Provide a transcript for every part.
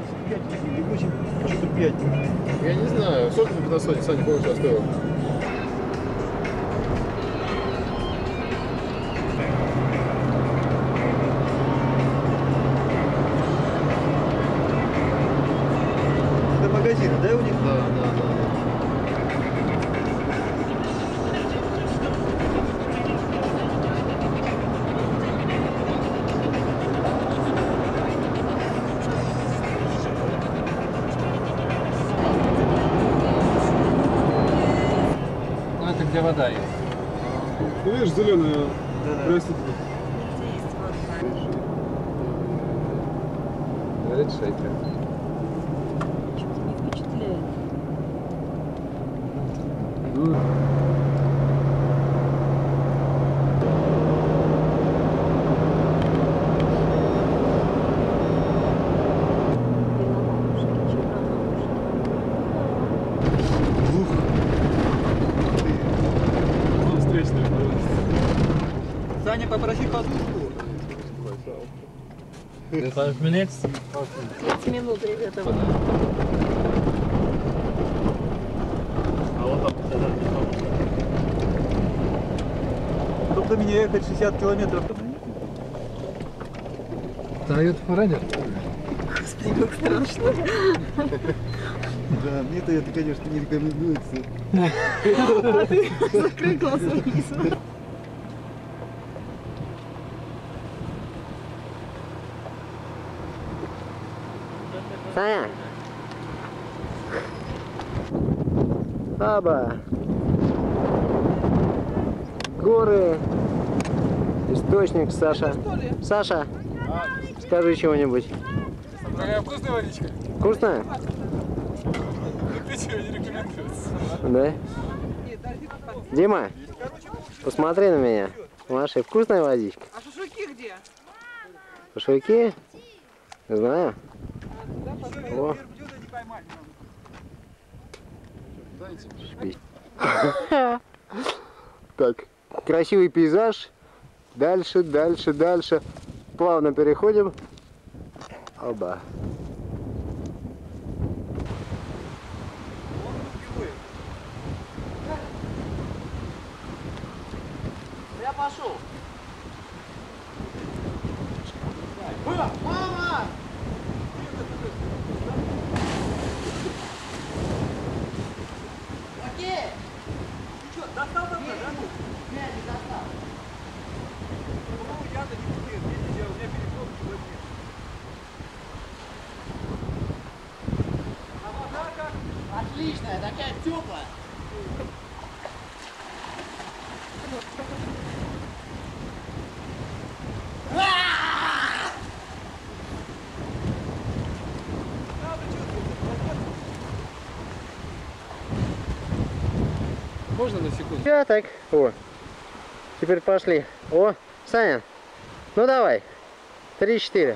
5 или 8, что-то 5. Я не знаю, сколько на Соне, Саня, помнишь, что стоило? Это магазины, да, у них? Да, да, да. Ну это где вода есть. Ну видишь, зеленая растет. Говорит шейкер. Что-то не впечатляет. Ну, встречная, Саня, попроси подушку. 5 минут? 5 минут, ребята. а вот там Чтобы до меня ехать 60 километров. Toyota Forerunner? Господи, как страшно. Да, мне-то это, конечно, не рекомендуется. А ты закрой глаз вниз. Саня! Аба! Горы! Источник, Саша. Саша, скажи чего-нибудь. Какая вкусная водичка? Вкусно? Пить ее не рекомендуется. Да? Дима, посмотри на меня. Маша, вкусная водичка? А шашлыки где? Шашлыки? Не знаю. О. Так, красивый пейзаж. Дальше, дальше, дальше. Плавно переходим. Оба. Я пошел. Мама! Окей. Ты что, достал там, да? Нет, не достал. Ну, я-то не умею, видите, у меня переход туда нет. А вода как? Отличная, такая теплая. Можно на секунду? Я так. О. Теперь пошли. О, Саня. Ну давай. 3-4.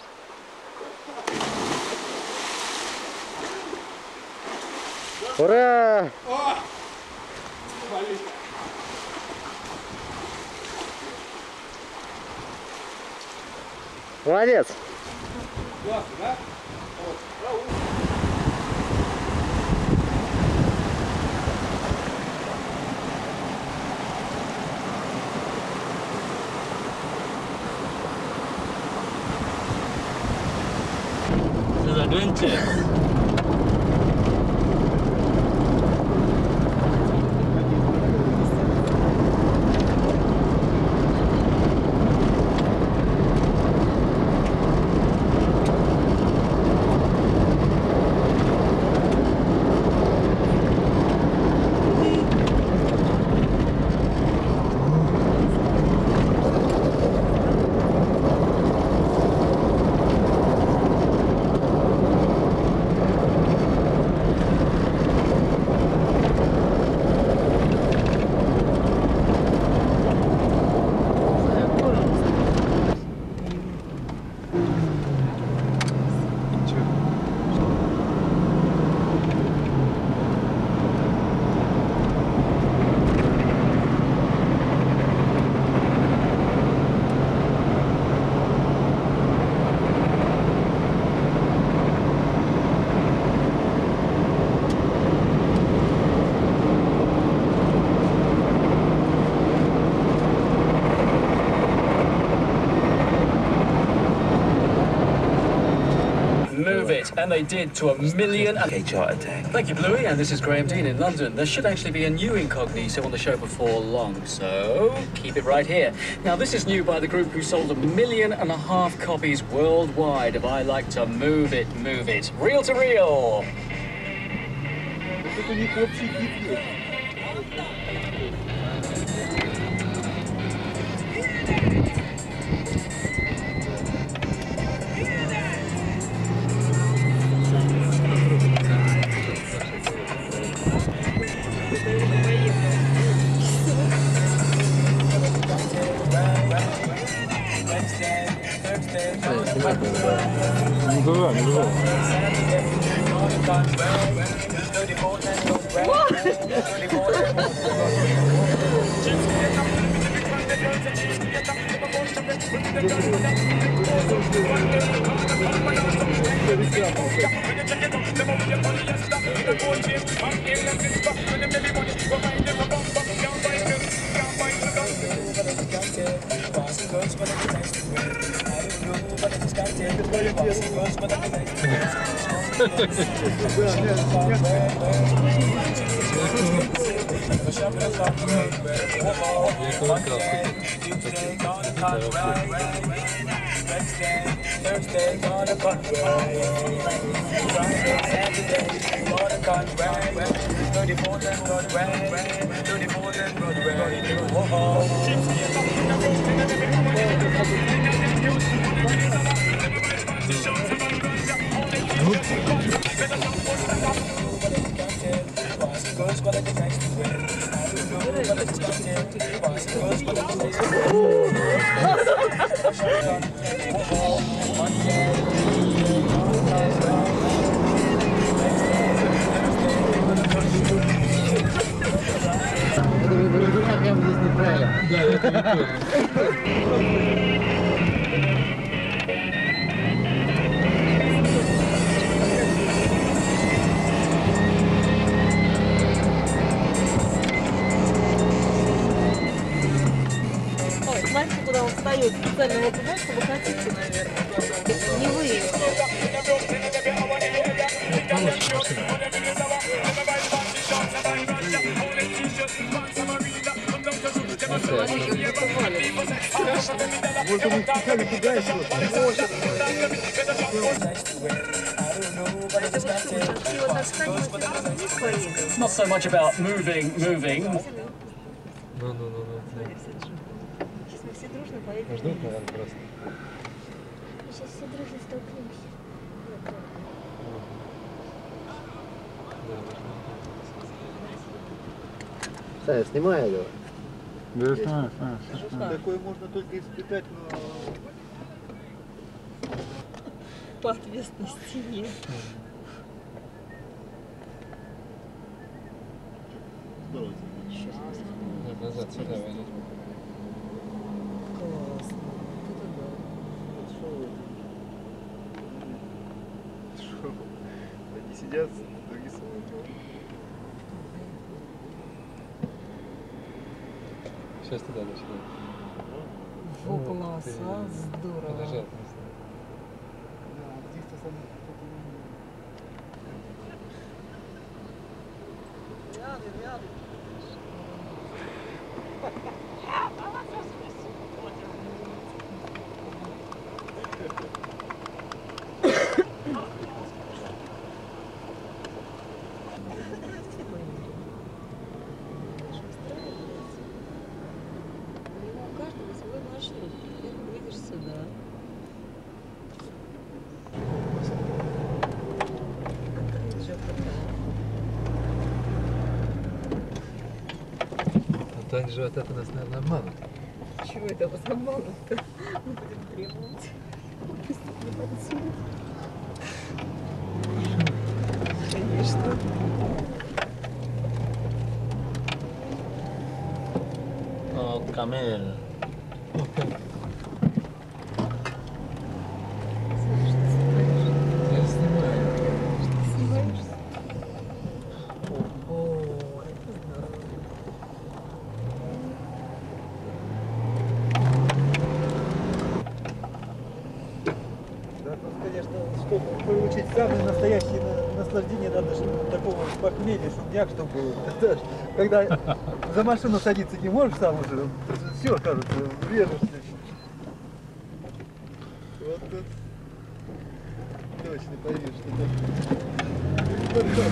Ура! Молодец! Классно, да? This is adventure. move it, and they did to 1,000,000. Okay, chart attack. Thank you, Bluey, and this is Graham Dean in London. There should actually be a new incognito on the show before long, so keep it right here. Now, this is new by the group who sold 1.5 million copies worldwide of I Like to Move It, Move It. Reel to reel. Тут у них общий гид есть. Знаете, куда он встает? Специально вот туда, чтобы катиться, наверное. Не выехал. Вот он специально пугает его. It's not so much about moving. Ну. Сейчас мы все дружно поедем. Ждут, наверное, просто. Сейчас все дружно столкнемся. Саня, снимай его. Да, такое можно только испытать, но... По ответственной стене. Здорово. Назад сюда возить. Классно. Шо? Одни сидят, другие смотрят. Сейчас туда, до сюда. О, класс, а? Здорово. Подожди. Да, здесь-то самое... У каждого свой маршрут. Ты видишь сюда. А то они же от этого нас, наверное, обманут. Чего это вас обманут-то? Мы будем требовать. Конечно. О, камель. Я снимаю. Снимаешься? О, это здорово. Да, тут, конечно, чтобы получить самое настоящее наслаждение, надо же такого похмелья, шумняк, чтобы было. Когда за машину садиться не можешь сам уже, все, кажется, врежешься. Вот тут точно поверишь, что так.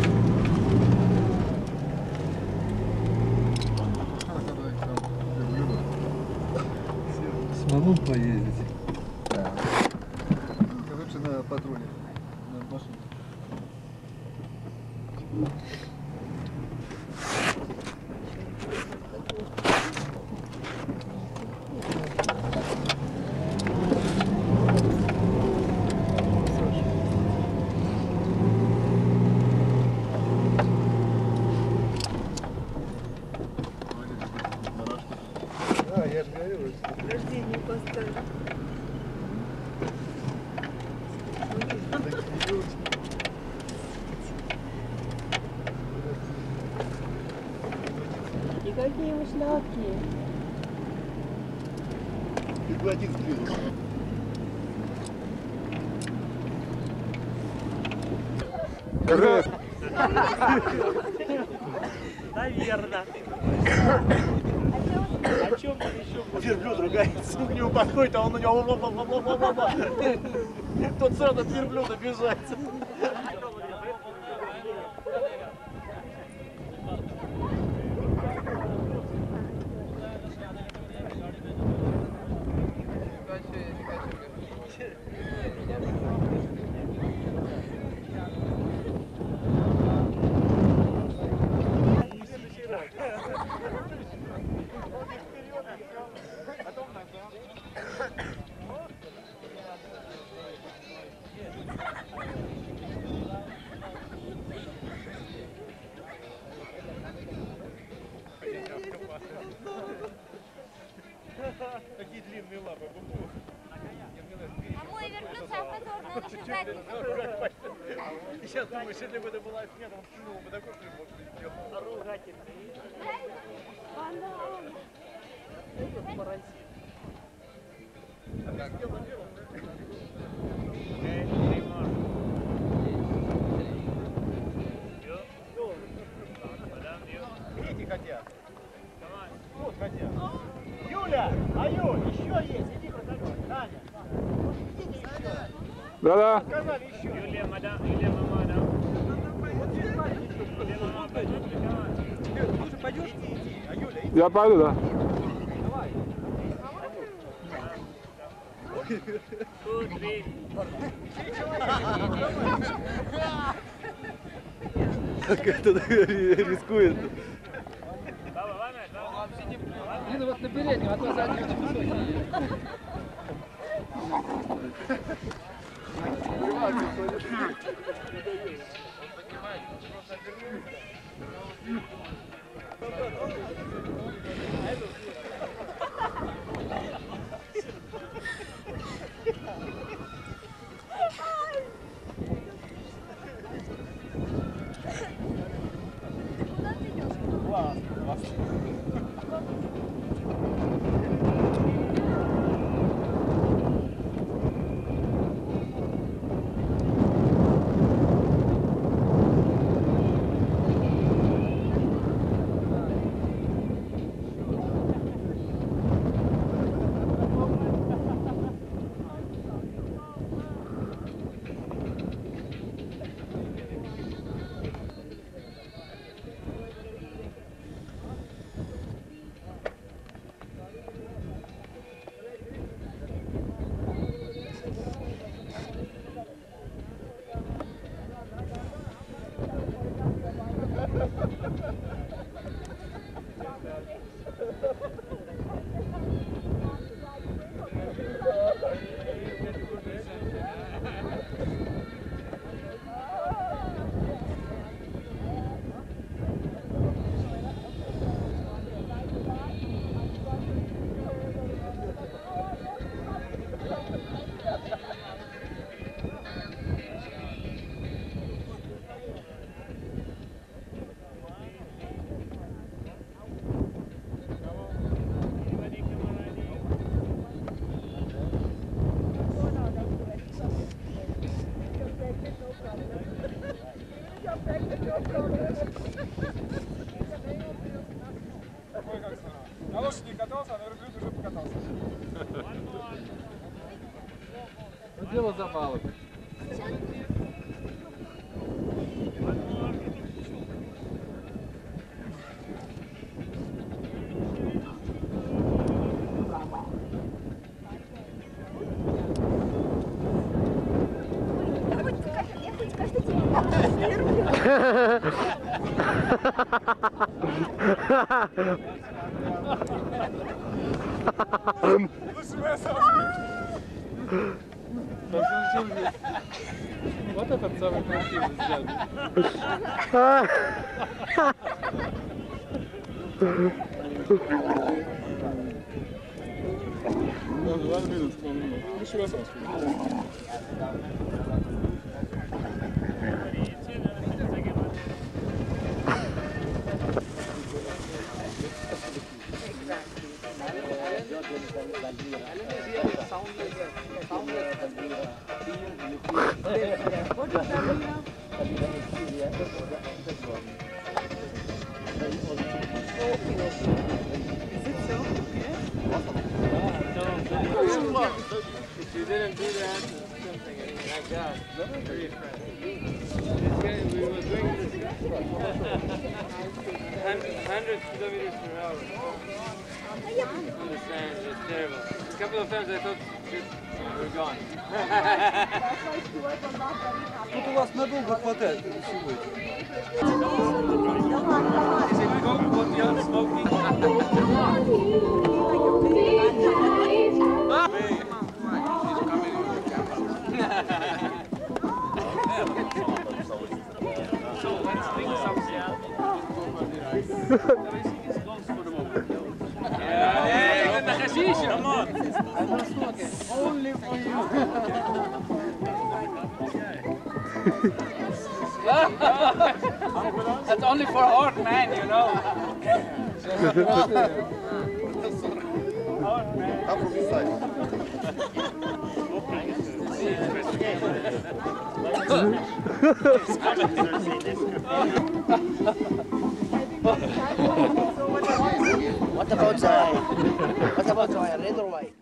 Смогу поездить. Да. Лучше на патруле, на машине. Да, я же говорю, что Рождение поставил. И какие вы шляпки. ты бы один сдвинулся. Наверное. О чем там еще? Верблюд ругается, к нему подходит, а он на него тот сразу от верблюда бежать. Какие длинные лапы. А мой верблюд самый позорный, он еще задницу. Сейчас думаешь, если бы это была снег, он кинул бы такой клюв сделал. Ругательный. Видите, хотят. Вот хотят. Юля! А Юль, еще есть. Иди проходи. Таня. Да-да. Сказали еще. Юлия, мадам, Юлия, мадам. Вот здесь маленький еще. Юлия, мадам. Ты уже пойдешь? Иди. А Юля, иди. Я пойду, да. Давай. Как это рискует? Ну вот на переднем, а то задний очень высокий. Дело за малым. Вот этот самый красивый взгляд. If you didn't do that, something like that, very friendly. We were doing this 100 kilometers per hour. On the sand, it was terrible. A couple of times I thought we're gone. Тут у вас надолго хватает всего этого. Is it coke what you're smoking? Come on. Only for you. That's only for old man, you know. What about red or white?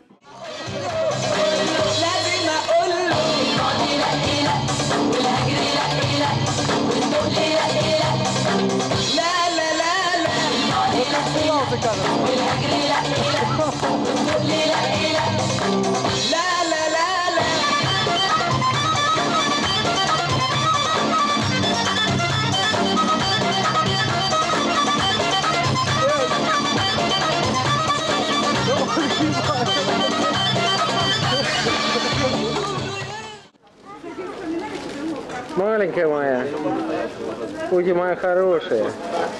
Маленькая моя, Пути моя хорошая.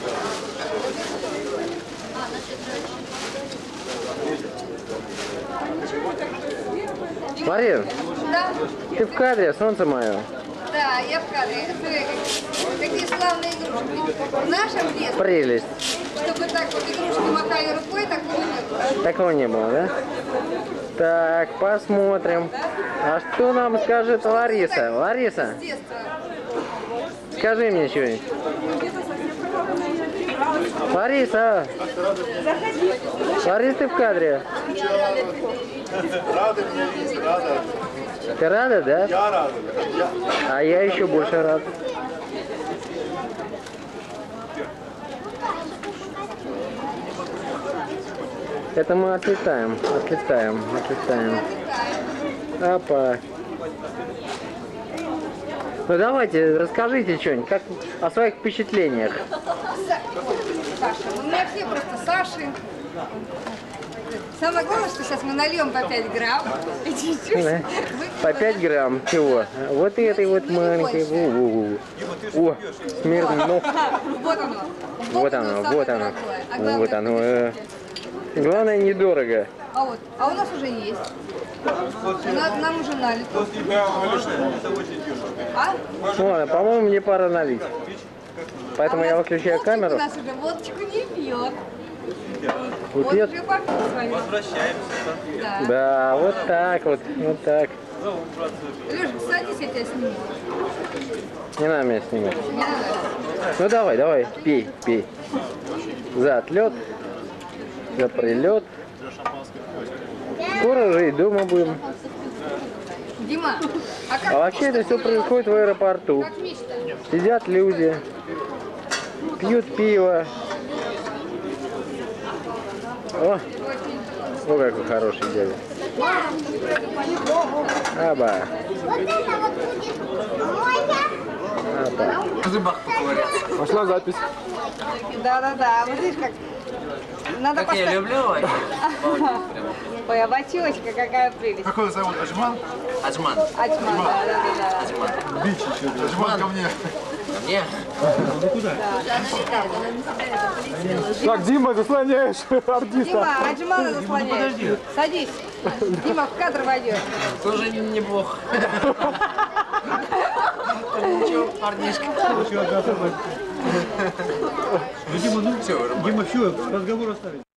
Марин, Да, ты в кадре, солнце мое. да, я в кадре. Смотри, какие славные игрушки. В нашем детстве, Прелесть. чтобы так вот игрушки махали рукой, такого не было. Такого не было, да? Так, посмотрим. А что нам скажет Лариса? Лариса, С детства. скажи мне что-нибудь. Лариса! Лариса, ты в кадре? Рады мне есть, рада. Ты рада, да? Я рада. А я еще больше рад. Это мы отлетаем, отлетаем, отлетаем. Опа. Ну давайте, расскажите что-нибудь, как о своих впечатлениях. Саша, ну, у меня все просто Саши. Самое главное, что сейчас мы нальем по 5 грамм. И чуть-чуть. Да. По 5 грамм чего? Вот этой вот маленькой. О, Смирнов. Вот оно. Вот оно, самое вот оно. дорогое. А главное, Вот оно. Главное, недорого. А вот, а у нас уже есть. Нам уже налито. А? Ладно, по-моему, мне пора налить. Поэтому я выключаю Вовчик камеру. у нас уже водочку не пьет. Не Вот пьет? уже попил свою. Да. Да, вот так вот, вот так. Лёша, садись, я тебя сниму. Не надо меня снимать. Не надо. Ну давай, давай, пей, пей. За отлет, за прилет. Скоро уже и дома будем. Дима, а как А вообще это все происходит в аэропорту. как Миш-то? Сидят люди, пьют пиво. О, какой хороший дядя. Аба. Аба. Пошла запись. Да. Вот видишь, как надо Как я люблю. Ой, а бачочка какая прелесть. Как его зовут? Аджман? Аджман. Ачман, да. Аджман. Бич еще. Аджман ко мне. Ко мне? Так, Дима, заслоняешь артиста. Дима, Аджмана заслоняешь. Садись. Дима, в кадр войдет. Тоже неплохо. Ничего, парнишка. Дима, все, разговор оставить.